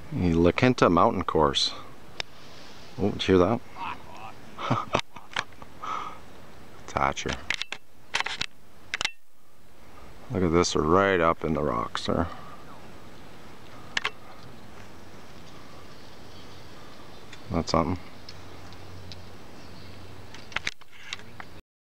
The Quinta mountain course. Oh, did you hear that? Thatcher. Look at this, we're right up in the rocks there. That's something.